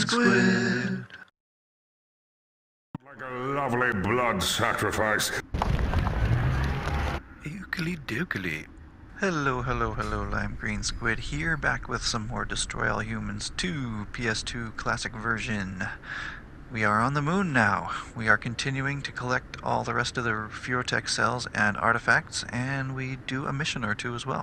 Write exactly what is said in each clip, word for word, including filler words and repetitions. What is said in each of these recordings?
LimeGreenSquid. Like a lovely blood sacrifice. Ookily dookily. Hello, hello, hello, LimeGreenSquid here, back with some more Destroy All Humans two P S two Classic version. We are on the moon now. We are continuing to collect all the rest of the Furotech cells and artifacts, and we do a mission or two as well.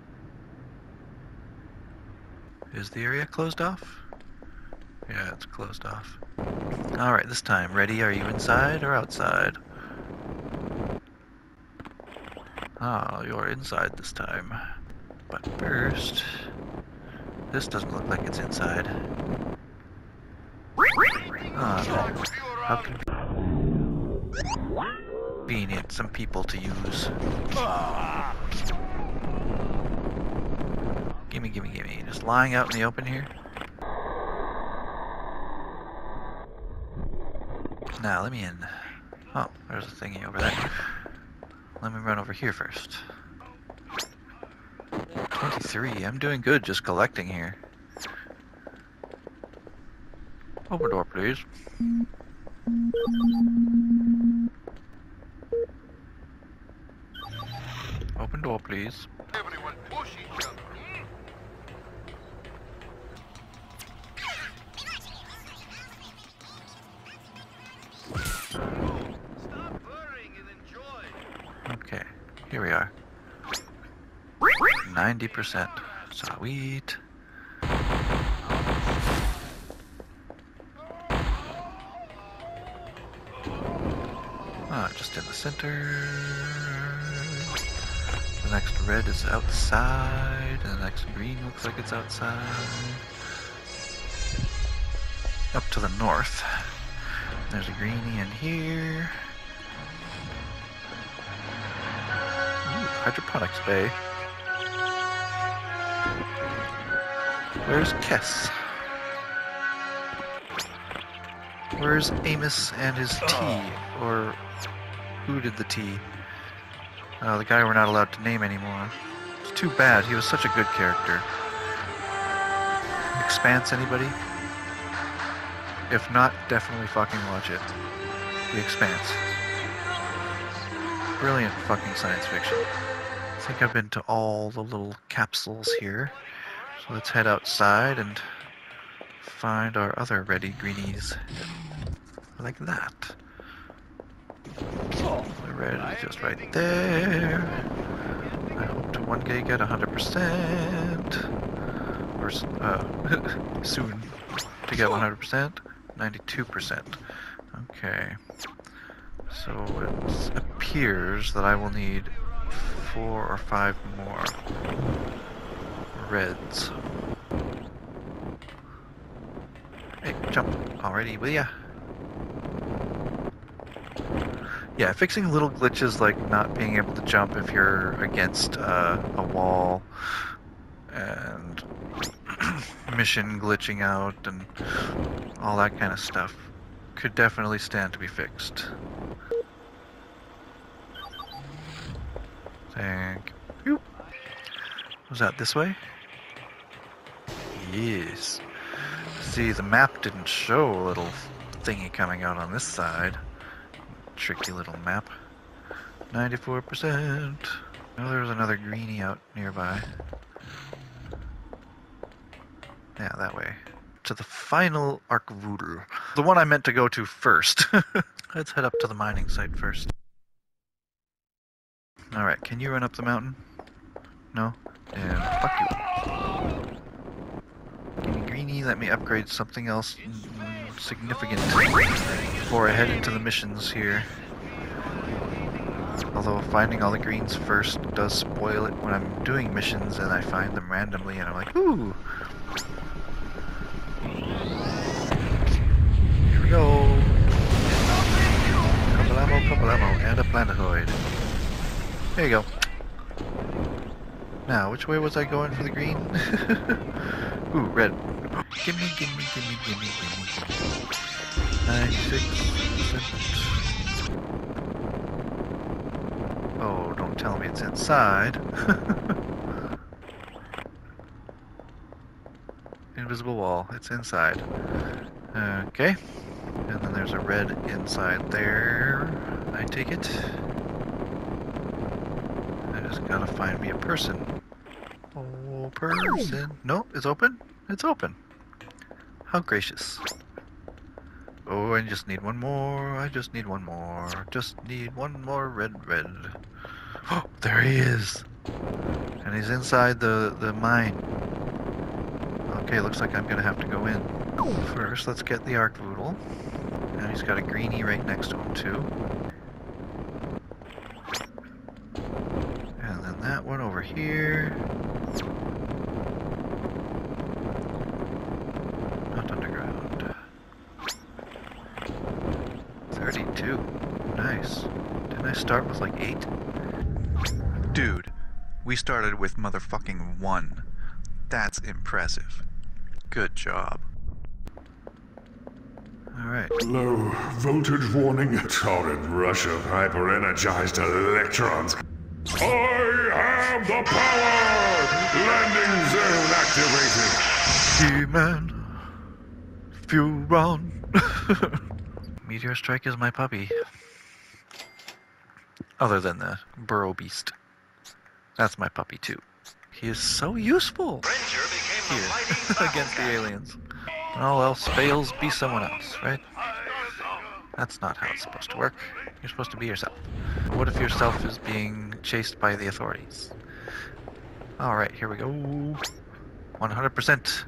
Is the area closed off? Yeah, it's closed off. Alright, this time, ready? Are you inside or outside? Ah, you're inside this time. But first... This doesn't look like it's inside. Ah, how convenient. Some people to use. Gimme, gimme, gimme. Just lying out in the open here. Now, let me in. Oh, there's a thingy over there. Let me run over here first. twenty-three. I'm doing good just collecting here. Open door, please. Open door, please. Everyone push each other. Stop worrying and enjoy. Okay, here we are. ninety percent. Sweet. Ah, just in the center. The next red is outside, and the next green looks like it's outside. Up to the north. There's a greenie in here. Ooh, hydroponics bay. Where's Kess? Where's Amos and his tea? Or who did the tea? Uh, the guy we're not allowed to name anymore. It's too bad. He was such a good character. Expanse, anybody? If not, definitely fucking watch it. The Expanse. Brilliant fucking science fiction. I think I've been to all the little capsules here. So let's head outside and find our other ready greenies. Like that. The red is just right there. I hope to one day get one hundred percent. Or uh, soon to get one hundred percent. ninety-two percent. Okay. So it appears that I will need four or five more reds. Hey, jump already, will ya? Yeah, fixing little glitches like not being able to jump if you're against uh, a wall, and mission glitching out, and all that kind of stuff could definitely stand to be fixed. Thank you. Was that this way? Yes. See, the map didn't show a little thingy coming out on this side. Tricky little map. ninety-four percent. Oh, there's another greenie out nearby. Yeah, that way. To the final Arkvoodle. The one I meant to go to first. Let's head up to the mining site first. Alright, can you run up the mountain? No? And fuck you. Give me greenie, let me upgrade something else significant before I head into the missions here. Although finding all the greens first does spoil it when I'm doing missions and I find them randomly and I'm like, ooh! Here we go! Kabalamo, kabalamo, and a planetoid. There you go. Now, which way was I going for the green? Ooh, red. Gimme, gimme, gimme, gimme, gimme, gimme. ninety-six percent. Oh, don't tell me it's inside. In invisible wall. It's inside. Okay. And then there's a red inside there. I take it. I just gotta find me a person. Oh, person. No, it's open? It's open. How gracious. Oh, I just need one more. I just need one more. Just need one more red, red. Oh, there he is. And he's inside the, the mine. Okay, looks like I'm gonna have to go in. First, let's get the Arcvoodle. And he's got a greenie right next to him, too. And then that one over here. Not underground. thirty-two. Nice. Didn't I start with like eight? Dude, we started with motherfucking one. That's impressive. Good job. Alright. Low voltage warning. Torrid rush of hyper-energized electrons. I have the power! Landing zone activated. He-Man. Furon. Meteor Strike is my puppy. Other than the Burrow Beast. That's my puppy too. He is so useful here against the aliens. When all else fails, be someone else, right? That's not how it's supposed to work. You're supposed to be yourself. What if yourself is being chased by the authorities? Alright, here we go. one hundred percent.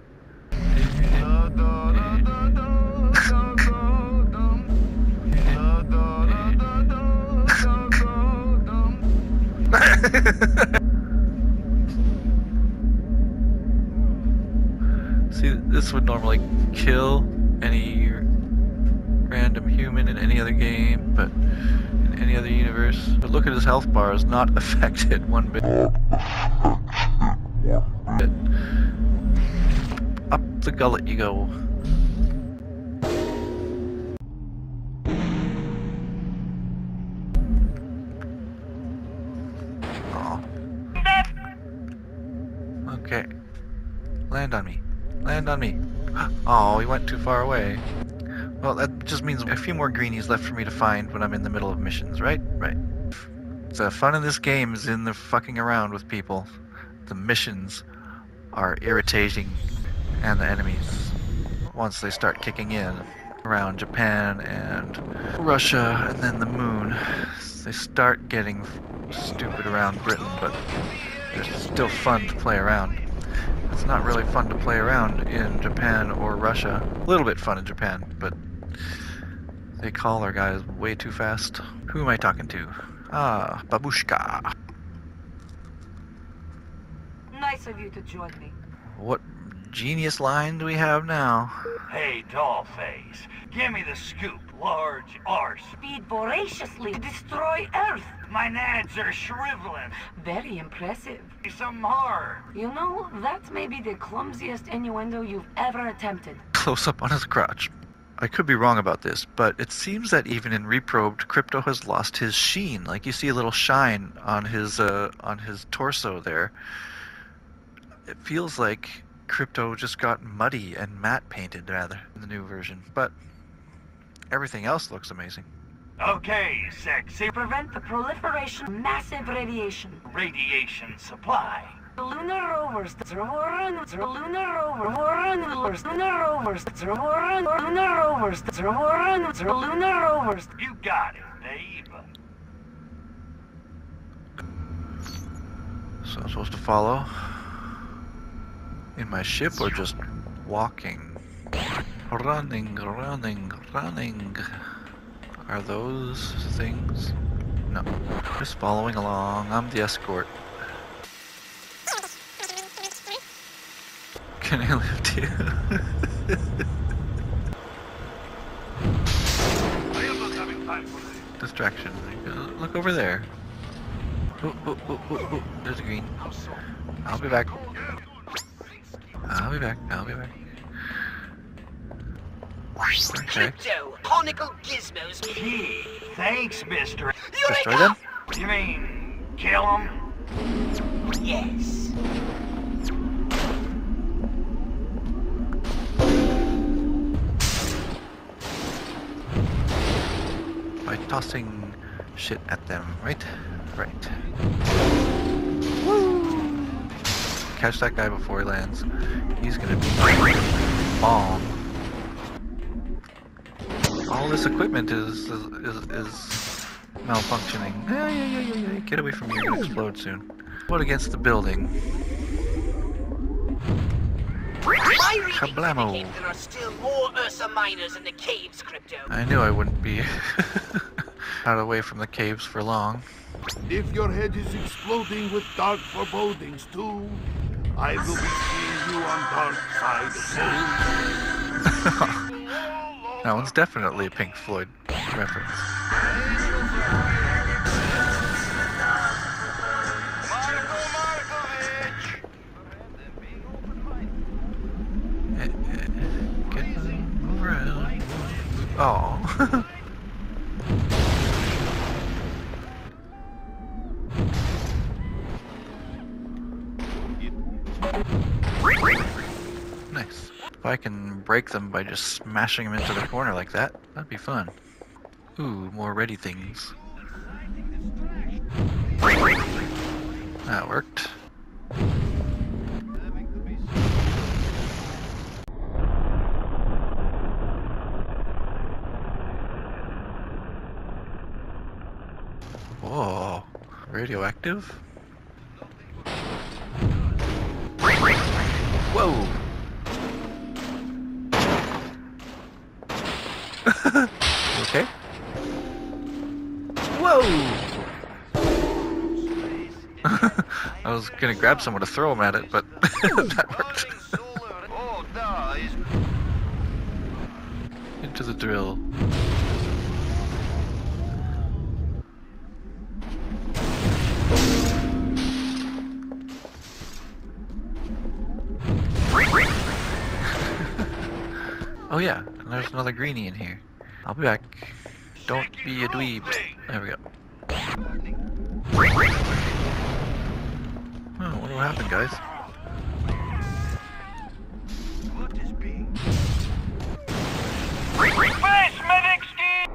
See, this would normally kill any random human in any other game, but in any other universe. But look at his health bar, is not affected one bit. Up the gullet you go. Aw. Okay. Land on me. Land on me. Oh, he went too far away. Well, that just means a few more greenies left for me to find when I'm in the middle of missions, right? Right. The fun in this game is in the fucking around with people. The missions are irritating, and the enemies, once they start kicking in around Japan and Russia and then the moon, they start getting stupid around Britain, but they're still fun to play around. It's not really fun to play around in Japan or Russia. A little bit fun in Japan, but they call our guys way too fast. Who am I talking to? Ah, Babushka. Nice of you to join me. What genius line do we have now? Hey, dollface, give me the scoop, large arse. Speed voraciously to destroy Earth. My nads are shriveling. Very impressive. Some hard. You know, that's maybe the clumsiest innuendo you've ever attempted. Close up on his crotch. I could be wrong about this, but it seems that even in Reprobed, Crypto has lost his sheen. Like you see a little shine on his uh, on his torso there. It feels like Crypto just got muddy and matte painted, rather, in the new version. But everything else looks amazing. Okay, sexy. Prevent the proliferation of massive radiation. Radiation supply. The lunar rovers, the lunar rovers, lunar rovers, lunar rovers, lunar rovers, lunar rovers. You got it, babe. So I'm supposed to follow in my ship or just walking? Running, running, running. Are those things? No. Just following along. I'm the escort. Can I lift you? I am not having time for this. Distraction. Look over there. Oh, oh, oh, oh, oh. There's a green. I'll be back. I'll be back. I'll be back. Okay. Crypto, conical gizmos. Gee, thanks, mister. Destroy them? You mean, kill him? Yes. tossing shit at them, right? Right. Woo! Catch that guy before he lands. He's gonna be bomb. All this equipment is is is, is malfunctioning. Yeah, yeah, yeah, yeah, yeah. Get away from me! You're gonna explode soon. What against the building? My readings Kablamo. indicate there are still more Ursa miners in the caves, Crypto. I knew I wouldn't be out away from the caves for long. If your head is exploding with dark forebodings too, I will be seeing you on dark side of moon. That one's definitely a Pink Floyd reference. Eh, eh, Get them around. Oh. Nice. If I can break them by just smashing them into the corner like that, that'd be fun. Ooh, more ready things. That worked. Whoa, radioactive? Whoa! Okay. Whoa! I was gonna grab someone to throw him at it, but that worked. Into the drill. Oh yeah, and there's another greenie in here. I'll be back. Don't be a dweeb. There we go. Oh, I wonder what happened, guys. Space medic ski!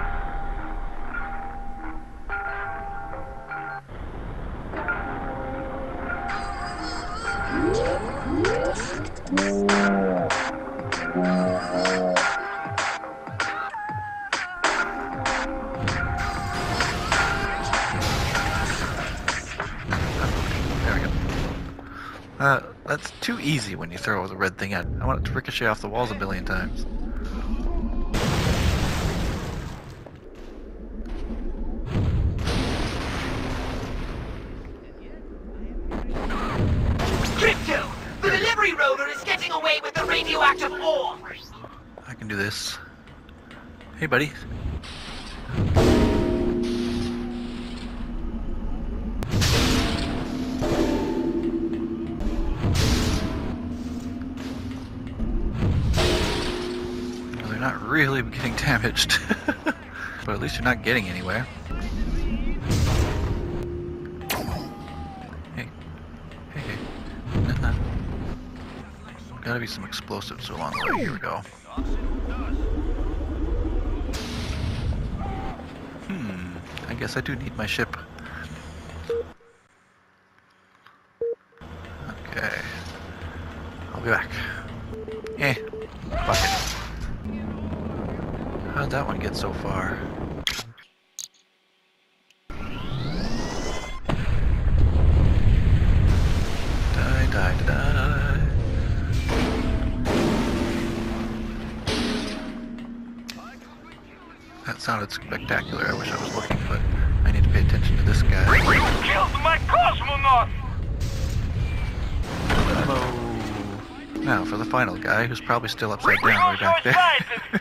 There we go. Uh, that's too easy when you throw the red thing at. I want it to ricochet off the walls a billion times. Crypto! The delivery rover is getting away with the radioactive ore! I can do this. Hey, buddy. Well, they're not really getting damaged. But at least you're not getting anywhere. Hey. Hey, hey. Uh-huh. Gotta be some explosives along the way. Here we go. Hmm. I guess I do need my ship. Okay. I'll be back. Eh. Fuck it. How'd that one get so far? Die, die, die. That sounded spectacular. I wish I was looking, but I need to pay attention to this guy. You killed my cosmonaut! Hello. Now for the final guy, who's probably still upside down way back there.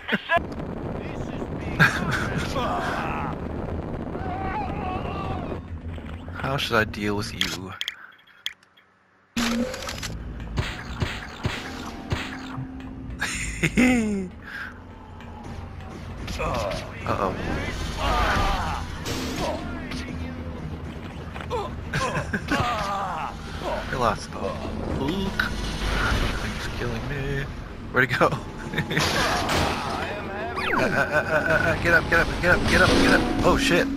How should I deal with you? Uh-oh. I lost the Luke. Thing's killing me. Where'd he go? Uh, uh, uh, uh, uh, get up, get up, get up, get up, get up. Oh shit.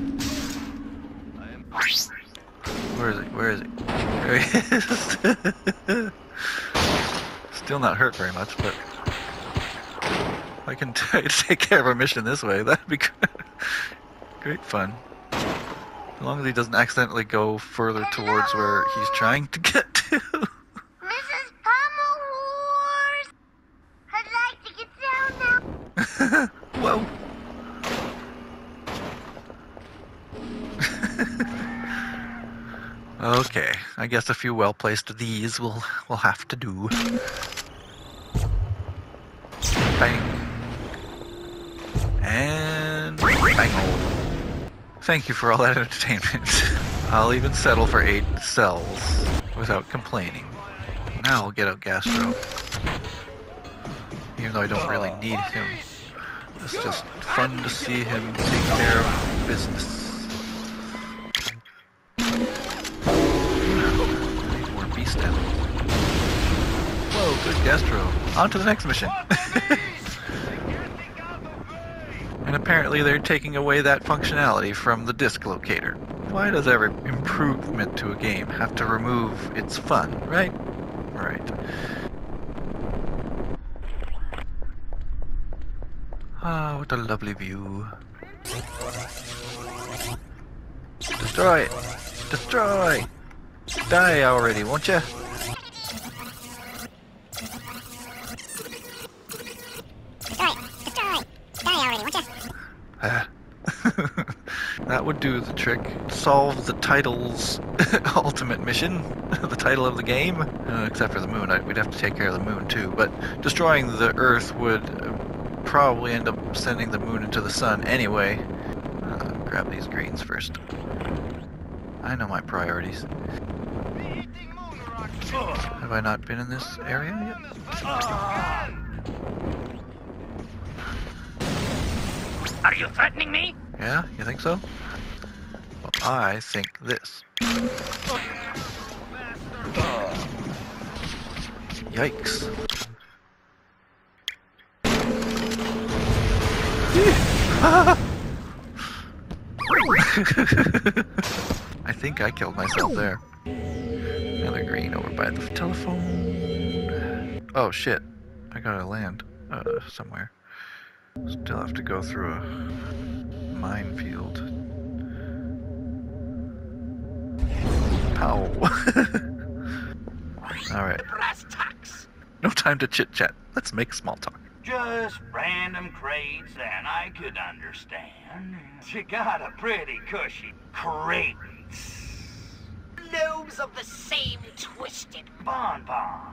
Where is it? Where is it? There he is. Still not hurt very much, but I can t take care of our mission this way. That'd be great. Great fun. As long as he doesn't accidentally go further towards where he's trying to get to. Missus Pomerhorse! I'd like to get down now. Whoa. Okay, I guess a few well-placed of these will will have to do. Bang. And bang. Thank you for all that entertainment. I'll even settle for eight cells without complaining. Now I'll get out Gastro. Even though I don't really need him. It's just fun to see him take care of business. More beast animals. Whoa, good Gastro. On to the next mission. And apparently they're taking away that functionality from the disc locator. Why does every improvement to a game have to remove its fun, right? Right. Ah, what a lovely view. Destroy it! Destroy! Die already, won't ya? Uh, that would do the trick. Solve the title's ultimate mission, the title of the game, uh, except for the moon. I, we'd have to take care of the moon too, but destroying the Earth would uh, probably end up sending the moon into the sun anyway. Uh, grab these greens first. I know my priorities. Have I not been in this area yet? Are you threatening me? Yeah, you think so? Well, I think this. Yikes. I think I killed myself there. Another green over by the telephone. Oh shit. I gotta land uh, somewhere. Still have to go through a minefield. Pow. Alright. Brass tacks. No time to chit chat. Let's make small talk. Just random crates, and I could understand. You got a pretty cushy crates. Lobes of the same twisted Bonbons.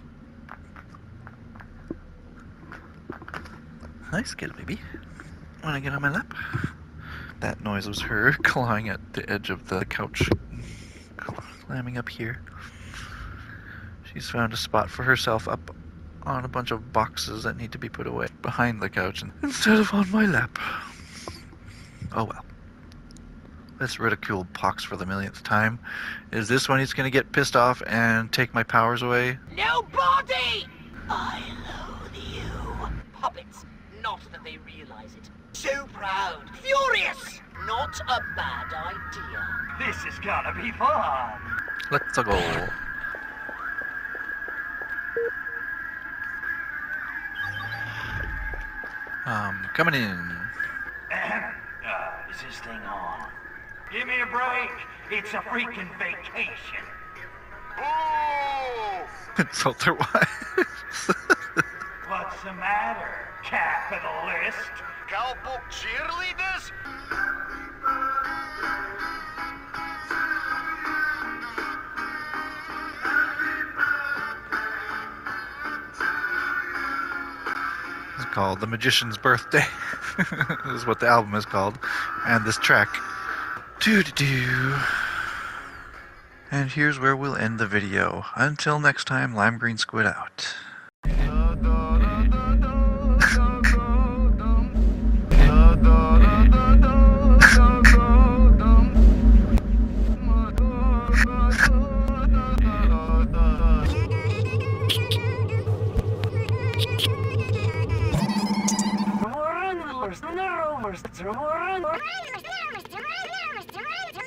Hi, Skittle baby. Wanna get on my lap? That noise was her clawing at the edge of the couch. Climbing up here. She's found a spot for herself up on a bunch of boxes that need to be put away behind the couch instead of on my lap. Oh well. Let's ridicule Pox for the millionth time. Is this when he's gonna get pissed off and take my powers away? Nobody! I loathe you. Puppets. Not that they realize it. So proud. Furious. Not a bad idea. This is gonna be fun. Let's go. Um, coming in. uh, is this thing on? Give me a break. It's a freaking vacation. Oh! Insult their wives. What's the matter, capitalist? Cowboy cheerleaders? It's called The Magician's Birthday. This is what the album is called. And this track. Doo-doo-doo. And here's where we'll end the video. Until next time, LimeGreenSquid out. rumors, rumors, rumors.